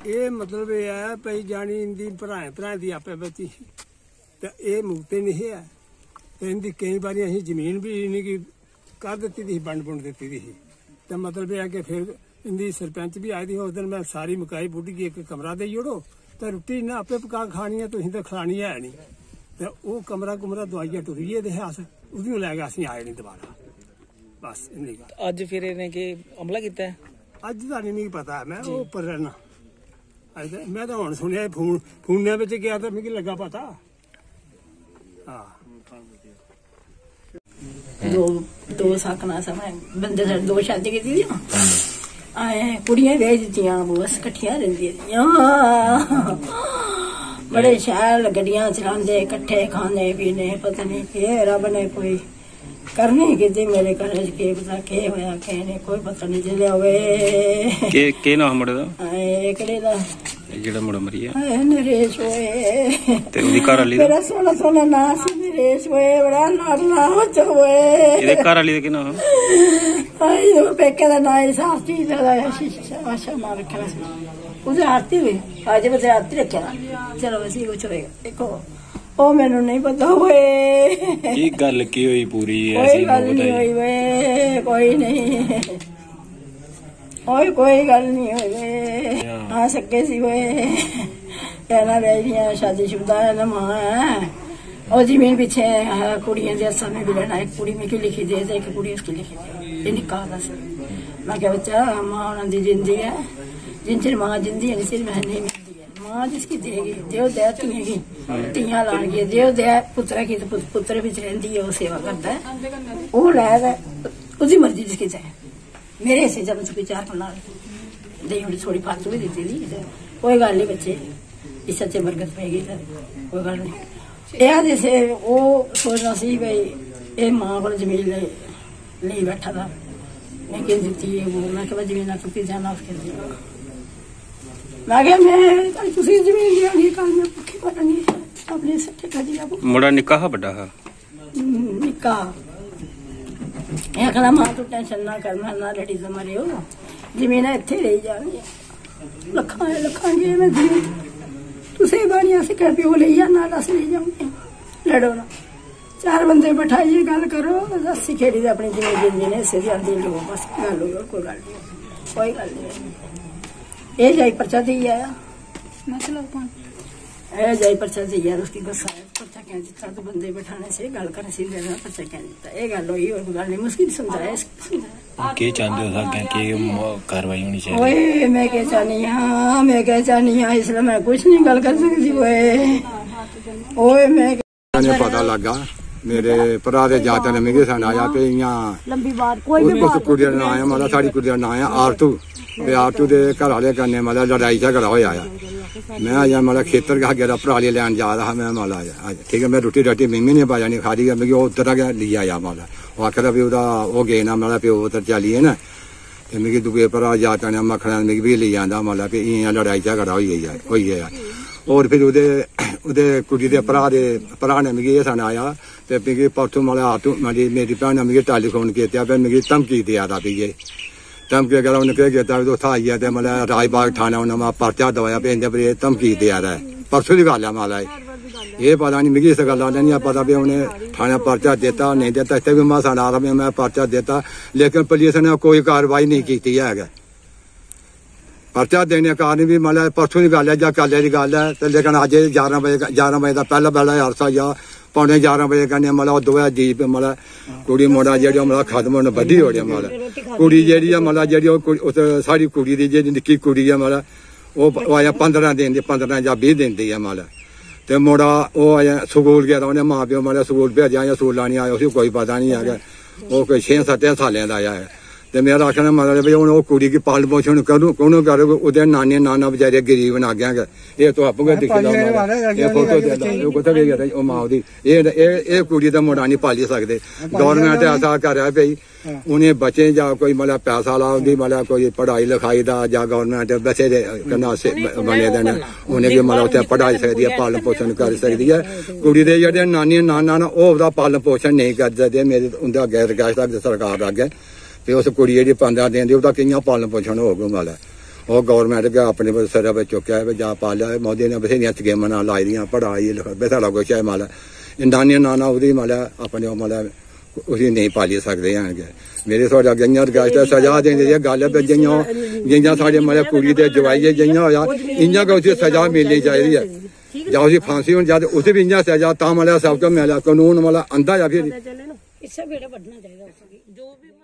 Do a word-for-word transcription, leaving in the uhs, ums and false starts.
ये मतलब ये है भाई जानी इनकी भराएं भराएं की आपे बची तो ये मुक्ति नहीं है। इनकी कई बार अं जमीन भी इन्हीं कर दी थी बंड बुंड दी थी तो मतलब यह है कि फिर इनकी सरपंच भी आई थी उस दिन मैं सारी मुकाई बुढ़ी की एक कमरा दे जोड़ो तो रुट्टी इन्हें आपे पका खानी है तुम तो खिलानी है नहीं तो वह कमरा कुमरा दवाइयां टुरीए दे अस उदी लैके अस आए नहीं दोबारा बस इन्नी गल। अज फिर इन्हें कि हमला किया अज का नहीं मिगी पता मैं वो उपर रहना अज मैं तो हुण सुनिया फोन फोने में गया तो मिगी लगा पता। हाँ दो दो सकना समय बंदे दो शादी की थी आए कुड़ियां भेज दित्तियां बस कट्ठियां रहिंदियां बड़े शैल गड्डियां चलांदे कट्ठे खाने पीने पता नहीं के रब ने कोई करनी की मेरे घर के पता के होया के नहीं कोई पता नहीं चलिया वे के के नाम मुंडे दा एकड़े दा जेड़ा मुंडा मरिया है नरेश होए ते उदी घर वाली मेरा सोना सोना नाम सी नरेश होए बड़ा लाडला हो होए इदे घर वाली दा की नाम आई वो पेके दा नाम साथी दा आशा मार रखा उसे आरती हुई आज बस आरती रखा चलो बस ये कुछ होएगा देखो ओ मैनू नहीं पता हुए की गल की हुई पूरी कोई गल नहीं हुई वे कोई नहीं ओए कोई गल नहीं हुई वे आ सके सी वे कहना बेरिया शादीशुदा है ना मां है और जमीन पीछे कुड़ियां दे समय भी लेना एक कुड़ी में की लिखी दे एक कुड़ी उसकी लिखी दे ये निकाह दस मैं क्या बच्चा मां उन्हां दी जिंदी है जिन चिर मां जिंदी है सिर मैं नहीं मां जिसकी देगी देव दया तियां की तियां लान गई देव दया पुत्रा की तो पुत्र भी रहिंदी है वो सेवा करता है वो लैदा उसकी मर्जी जिसकी चाहे मेरे हिस्से जब मुझे चार पन्ना दही बड़ी थोड़ी फालतू भी दी थी कोई गल नहीं बच्चे इस अच्छे बरकत पेगी कोई गल नहीं यह जैसे वो सोचना सी भाई ये मां को जमीन ले नहीं बैठा था मैं कह दी वो मैं क्या जमीन चुकी जाना उसके मैं क्या मैं तुसी जमीन दियागी कल मैं भुखी मरांगी अपने सट्ठे कर दिया मुंडा निक्का हा बड़ा हा निक्का आखना मां तू टेंशन ना करना ना लड़ी से मरे हो जमीन इत्थे रही जानी लखा लखा जे मैं दी तुसे बानिया से कर पियो ले जा ना दस ले जाऊंगी लड़ो ना चार बंदे बैठाइए गल करो दस खेड़ी दे अपनी जमीन जिन्ने से दी आंदी लो बस गल हो कोई गल नहीं कोई गल नहीं ये जाई पर्चा दी आया मतलब ए जाई पर्चा दी यार उसकी गुस्सा है पर्चा क्या दिता तो बंदे बैठाने से गल करने से देना पर्चा क्या दिता ये गल हुई और गल नहीं मुश्किल समझाया के चाहते हो आगे के कार्रवाई होनी चाहिए ओए मैं क्या चाहनी हां मैं क्या चाहनी हां इसलिए मैं कुछ नहीं गल कर सकती ओए ओए मैं पता लगा मेरे भरा दे जाते ने मिगे सन आया पे इयां लंबी बात कोई भी बात कुड़ी दा नाम है मतलब साडी कुड़ी दा नाम है आरतू ते आरतू दे घर वाले कन्ने मतलब लड़ाई झगड़ा होया आया मैं आया मतलब खेतर का गेरा भराली लैन जा रहा मैं मतलब आया ठीक है मैं रोटी राटी मिमी ने पाया नहीं खादी मैं उधर गया लिया आया मतलब वो आखदा भी ओदा हो गए ना मतलब प्यो उधर चलिए ना ते मिगी दुए भरा जाते ने मखना मिगी भी ले जांदा मतलब कि इयां लड़ाई झगड़ा होई गई होई गया और फिर उदे उदे कुड़ी दे भरा दे भरा ने मिगी सनाया ते मिगी परसों मतलब आटू मेरी मेरी भैन ने मिगी टेलीफोन किया फिर मिगी धमकी दिया था भी ये धमकी अगर उन्हें क्या कहता तो उत्थै आइया ते मतलब राजबाग थाना उन्हें मैं पर्चा दवाया भी इंदे पर ये धमकी दिया रहा है परसों की गल है मतलब ये पता नहीं मिगी इस गल का नहीं पता भी उन्हें थाने पर्चा दिता नहीं दिता इतने भी मैं सना रहा मैं पर्चा दिता लेकिन पुलिस ने कोई कार्रवाई नहीं की है पर्चा देने कारण भी मतलब परसों की गल है या कल की गल है तो लेकिन अज ग्यारह बजे ग्यारह बजे का पहला पहला अरसा या पौने ग्यारह बजे कन्नै मतलब दो जीप मतलब कुड़ी मुंडा जेह्ड़ी मतलब खत्म होने बड्डी ओड़ेआ मतलब कुड़ी जेह्ड़ी है मतलब जेह्ड़ी उस साढ़ी कुड़ी दी जेह्ड़ी निक्की कुड़ी है मतलब ओह् अजें पंद्रह दिन दी पंद्रह जां बीह् दिन दी है मतलब ते मुड़ा ओह् अजें स्कूल गेदा उ'नें मां प्यो मतलब स्कूल भेजेआ अजें स्कूल लाने आया उसी कोई पता नहीं है ओह् कोई छे सत्तें सालें दा आया है ते मेरा आखना मतलब भाई हूँ कुड़ी की पालन पोषण करूँ कौन करोगे ओह्दे नाने नाना बेचारे गरीब न अग्गें गै एह् तुस आपूं गै दिक्खी लैओ फोटो कुत्थै गेदा ओह् मां ओह्दी एह् एह् कुड़ी दा मुड़ा नहीं पाली सकदे गौरमेंट ऐसा करै भाई उ'नें बच्चें जां कोई मतलब पैसा ला उं'दी मतलब कोई पढ़ाई लिखाई दा जां गौरमेंट बथेरे कन्नै बने दे न उ'नेंगी मतलब उत्थै पढ़ाई सकदी है पालन पोषण करी सकदी है कुड़ी दे जेह्ड़े नानी नाना न ओह् ओह्दा पालन पोषण नेईं करी सकदे मेरे उं'दे अग्गें रिक्वेस्ट सरकार अग्गें ते उस कुड़ी जेह्ड़ी पंदरां दिन दी ओह्दा कि'यां पालन पोषण होग मतलब ਉਹ ਗਵਰਨਮੈਂਟ ਕੇ ਆਪਣੇ ਸਿਰ ਵਿੱਚ ਚੁੱਕਿਆ ਵੀ ਜਾ ਪਾ ਲਿਆ ਮੋਦੀ ਨੇ ਬਥੇਰੀਆਂ ਸਕੀਮਾਂ ਨਾਲ ਲਾਈ ਦੀਆਂ ਪੜ੍ਹਾਈ ਬਥੇਰਾ ਕੁਛ ਹੈ ਮਾਲਾ ਇੰਦਾਨੀ ਨਾ ਨਾ ਉਹਦੀ ਮਾਲਾ ਆਪਣੇ ਮਾਲਾ ਉਹਦੀ ਨਹੀਂ ਪਾਲੀ ਸਕਦੇ ਆਣਗੇ ਮੇਰੇ ਤੁਹਾਡਾ ਗਈਆਂ ਰਗਾਸਤਾ ਸਜ਼ਾ ਦੇਂਦੇ ਇਹ ਗੱਲ ਹੈ ਜਿਹੀਆਂ ਜਿਹੀਆਂ ਸਾਡੇ ਮਾਲਾ ਕੁੜੀ ਦੇ ਜਵਾਈ ਜਿਹੀਆਂ ਹੋਇਆ ਇੰਨਾ ਕੁ ਉਸੇ ਸਜ਼ਾ ਮਿਲਣੀ ਚਾਹੀਦੀ ਹੈ ਜਾਂ ਉਸੇ ਫਾਂਸੀ ਹੋਣ ਜਦ ਉਸੇ ਵੀ ਇੰਨਾ ਸਜ਼ਾ ਤਾਂ ਮਾਲਾ ਸਭ ਤੋਂ ਮਿਲਿਆ ਕਾਨੂੰਨ ਵਾਲਾ ਅੰਦਾ ਜਾਂ ਫਿਰ ਇਸੇ ਵੇਲੇ ਵੱਢਣਾ ਚਾਹੀਦਾ ਜੋ ਵੀ